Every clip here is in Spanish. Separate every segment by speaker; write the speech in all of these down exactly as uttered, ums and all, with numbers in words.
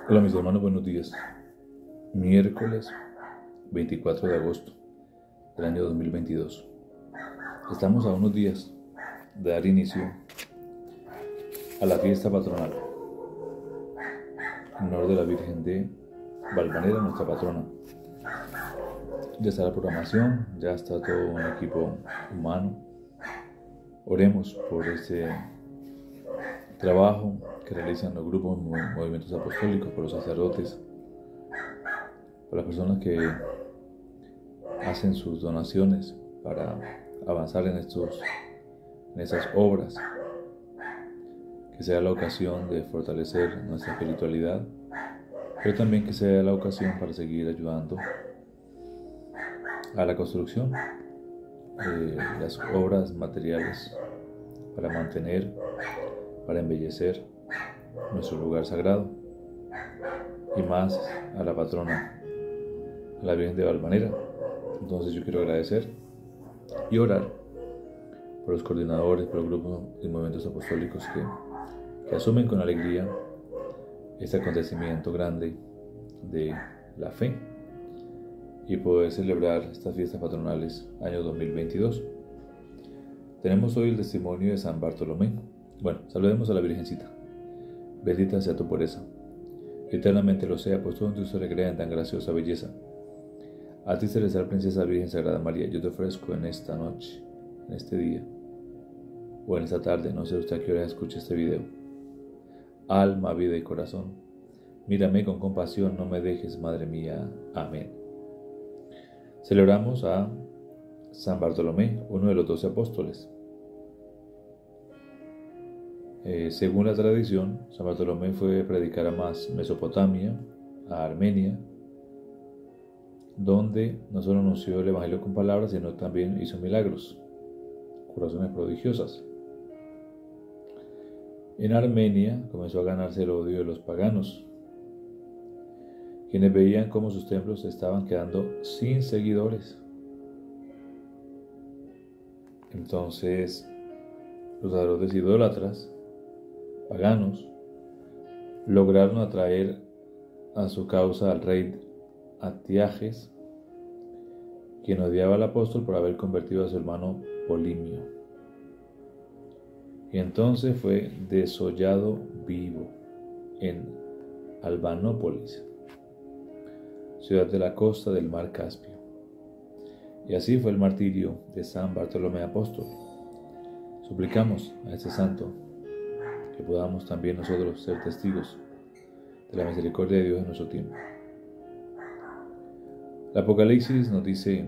Speaker 1: Hola mis hermanos, buenos días. Miércoles veinticuatro de agosto del año dos mil veintidós. Estamos a unos días de dar inicio a la fiesta patronal en honor de la Virgen de Valvanera, nuestra patrona. Ya está la programación, ya está todo un equipo humano. Oremos por este trabajo que realizan los grupos, movimientos apostólicos, por los sacerdotes, por las personas que hacen sus donaciones para avanzar en, estos, en estas obras, que sea la ocasión de fortalecer nuestra espiritualidad, pero también que sea la ocasión para seguir ayudando a la construcción de las obras materiales para mantener, para embellecer nuestro lugar sagrado, y más a la patrona, a la Virgen de Valvanera. Entonces yo quiero agradecer y orar por los coordinadores, por los grupos y movimientos apostólicos que, que asumen con alegría este acontecimiento grande de la fe y poder celebrar estas fiestas patronales año dos mil veintidós. Tenemos hoy el testimonio de San Bartolomé. Bueno, saludemos a la Virgencita. Bendita sea tu pureza, eternamente lo sea, pues tú donde se recrea en tan graciosa belleza. A ti, celestial Princesa Virgen Sagrada María, yo te ofrezco en esta noche, en este día, o en esta tarde, no sé usted a qué hora escuche este video, alma, vida y corazón, mírame con compasión, no me dejes, Madre mía. Amén. Celebramos a San Bartolomé, uno de los doce apóstoles. Eh, según la tradición, San Bartolomé fue a predicar a más Mesopotamia, a Armenia, donde no solo anunció el Evangelio con palabras, sino también hizo milagros, curaciones prodigiosas. En Armenia comenzó a ganarse el odio de los paganos, quienes veían cómo sus templos estaban quedando sin seguidores. Entonces, los sacerdotes idólatras, paganos, lograron atraer a su causa al rey Atiages, quien odiaba al apóstol por haber convertido a su hermano Polimio. Y entonces fue desollado vivo en Albanópolis, ciudad de la costa del mar Caspio. Y así fue el martirio de San Bartolomé Apóstol. Suplicamos a este santo que podamos también nosotros ser testigos de la misericordia de Dios en nuestro tiempo. El Apocalipsis nos dice: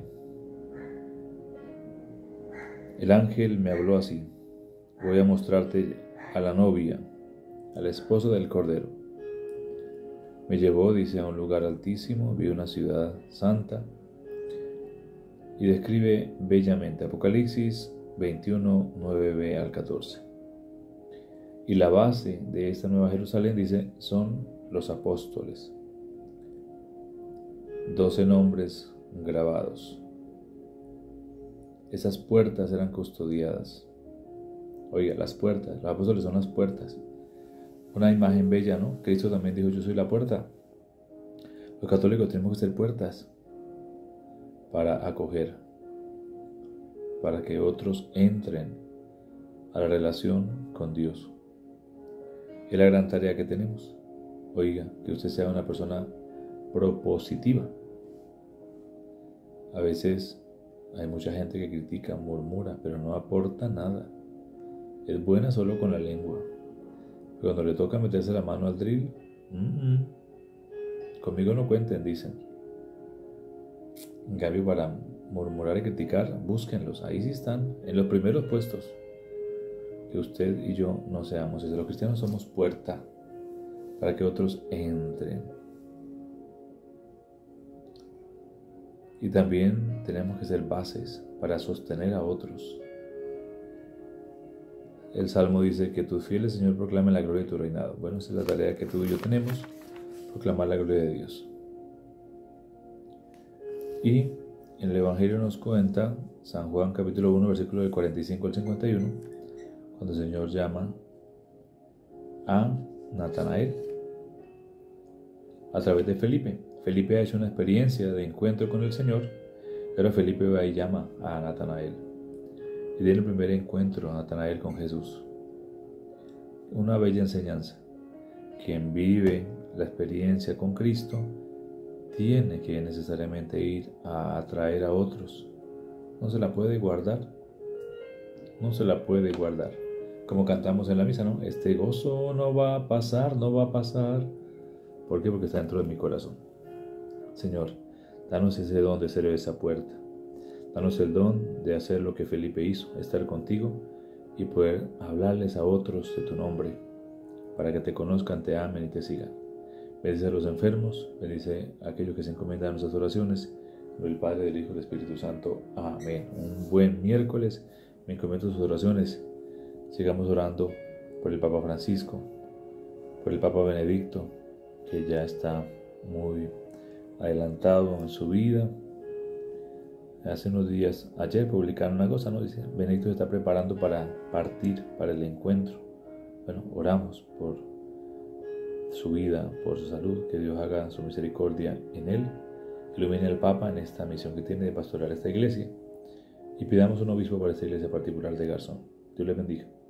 Speaker 1: el ángel me habló así: voy a mostrarte a la novia, al esposo del Cordero. Me llevó, dice, a un lugar altísimo, vi una ciudad santa, y describe bellamente Apocalipsis veintiuno, nueve b al catorce. Y la base de esta nueva Jerusalén, dice, son los apóstoles. Doce nombres grabados. Esas puertas eran custodiadas. Oiga, las puertas, los apóstoles son las puertas. Una imagen bella, ¿no? Cristo también dijo: yo soy la puerta. Los católicos tenemos que ser puertas para acoger, para que otros entren a la relación con Dios. Es la gran tarea que tenemos. Oiga, que usted sea una persona propositiva. A veces hay mucha gente que critica, murmura, pero no aporta nada. Es buena solo con la lengua. Pero cuando le toca meterse la mano al drill, mm-mm, conmigo no cuenten, dicen. En cambio, para murmurar y criticar, búsquenlos. Ahí sí están, en los primeros puestos. Que usted y yo no seamos eso. Los cristianos somos puerta para que otros entren. Y también tenemos que ser bases para sostener a otros. El Salmo dice que tus fieles, Señor, proclamen la gloria de tu reinado. Bueno, esa es la tarea que tú y yo tenemos, proclamar la gloria de Dios. Y en el Evangelio nos cuenta San Juan capítulo uno, versículo del cuarenta y cinco al cincuenta y uno, cuando el Señor llama a Natanael a través de Felipe. Felipe ha hecho una experiencia de encuentro con el Señor, pero Felipe va y llama a Natanael. Y tiene el primer encuentro a Natanael con Jesús. Una bella enseñanza. Quien vive la experiencia con Cristo tiene que necesariamente ir a atraer a otros. No se la puede guardar. No se la puede guardar. Como cantamos en la misa, ¿no? Este gozo no va a pasar, no va a pasar. ¿Por qué? Porque está dentro de mi corazón. Señor, danos ese don de ser esa puerta. Danos el don de hacer lo que Felipe hizo, estar contigo y poder hablarles a otros de tu nombre, para que te conozcan, te amen y te sigan. Bendice a los enfermos, bendice a aquellos que se encomiendan a nuestras oraciones. En el Padre, del Hijo y del Espíritu Santo. Amén. Un buen miércoles. Me encomiendo sus oraciones. Sigamos orando por el Papa Francisco, por el Papa Benedicto, que ya está muy adelantado en su vida. Hace unos días, ayer publicaron una cosa, ¿no? Dice, Benedicto se está preparando para partir, para el encuentro. Bueno, oramos por su vida, por su salud, que Dios haga su misericordia en él, ilumine al Papa en esta misión que tiene de pastorear esta iglesia, y pidamos un obispo para esta iglesia particular de Garzón. Dios le bendiga.